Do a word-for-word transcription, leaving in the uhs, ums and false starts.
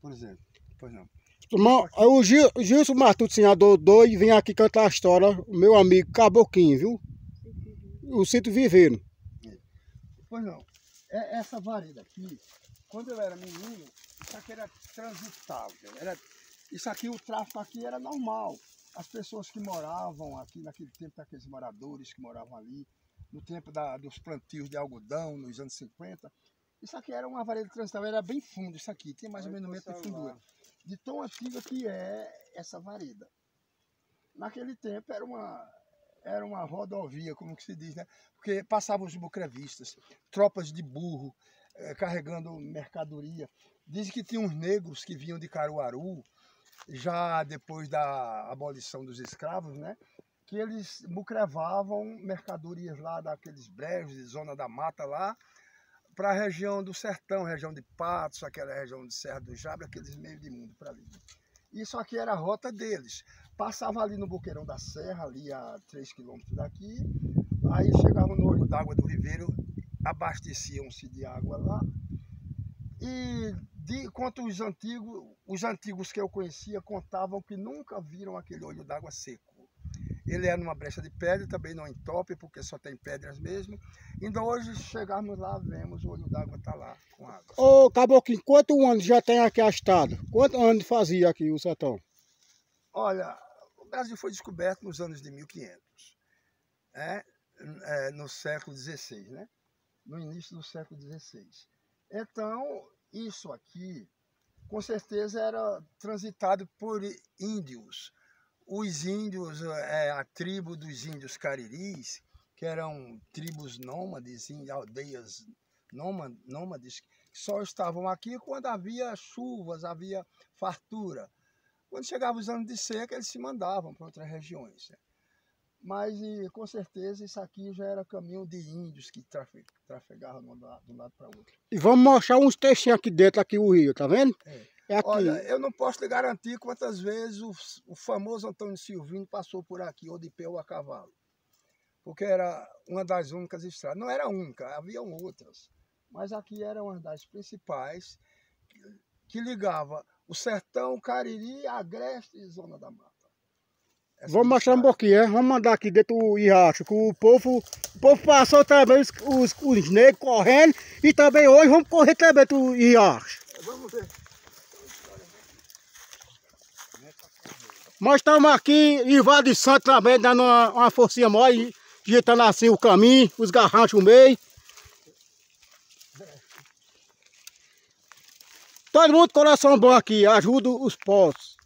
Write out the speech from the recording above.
por exemplo. Pois não. Irmão, o Gil, Gilson Matuto, senador doido, vem aqui cantar a história, meu amigo Caboclinho, viu? O sítio Viveiro. Pois não. É, essa vareda aqui, quando eu era menino, isso aqui era transitável. Era, isso aqui, o tráfego aqui era normal. As pessoas que moravam aqui, naquele tempo, aqueles moradores que moravam ali, no tempo da, dos plantios de algodão, nos anos cinquenta, isso aqui era uma vareda transitável, era bem fundo isso aqui, tinha mais ou menos um metro de fundura. De tão antiga que é essa vareda. Naquele tempo era uma, era uma rodovia, como que se diz, né? Porque passavam os bucrevistas, tropas de burro, eh, carregando mercadoria. Dizem que tinha uns negros que vinham de Caruaru, já depois da abolição dos escravos, né? Que eles bucrevavam mercadorias lá daqueles brejos, de zona da mata lá, para a região do sertão, região de Patos, aquela região de Serra do Jabre, aqueles meios de mundo para ali. Isso aqui era a rota deles. Passava ali no Boqueirão da Serra, ali a três quilômetros daqui, aí chegavam no olho d'água do Viveiro, abasteciam-se de água lá. E de, quanto os antigos, os antigos que eu conhecia contavam que nunca viram aquele olho d'água seco. Ele é numa brecha de pedra, também não entope, porque só tem pedras mesmo. Ainda hoje, chegarmos lá, vemos o olho d'água está lá com água. Ô, Caboclinho, quantos anos já tem aqui a estrada? Quantos anos fazia aqui o sertão? Olha, o Brasil foi descoberto nos anos de mil e quinhentos, é, é, no século dezesseis, né? No início do século dezesseis. Então, isso aqui, com certeza, era transitado por índios. Os índios, é, a tribo dos índios cariris, que eram tribos nômades, aldeias nômades, que só estavam aqui quando havia chuvas, havia fartura. Quando chegavam os anos de seca, eles se mandavam para outras regiões. Né? Mas, e, com certeza, isso aqui já era caminho de índios que trafe, trafegavam de um lado, lado para o outro. E vamos mostrar uns textinhos aqui dentro, aqui o rio, tá vendo? É. É aqui. Olha, eu não posso te garantir quantas vezes o, o famoso Antônio Silvino passou por aqui, ou de pé ou a cavalo. Porque era uma das únicas estradas. Não era única, haviam outras. Mas aqui era uma das principais que, que ligava o sertão, Cariri, Agreste e Zona da Mata. Essa Vamos mostrar um pouquinho, é? Vamos mandar aqui dentro do riacho, que o povo, o povo passou também, os, os, os negros correndo, e também hoje vamos correr também do riacho. Vamos ver. Nós estamos aqui em Vale de Santo também, dando uma, uma forcinha maior, e ajeitando assim o caminho, os garranchos no meio. Todo mundo coração bom aqui, ajuda os povos.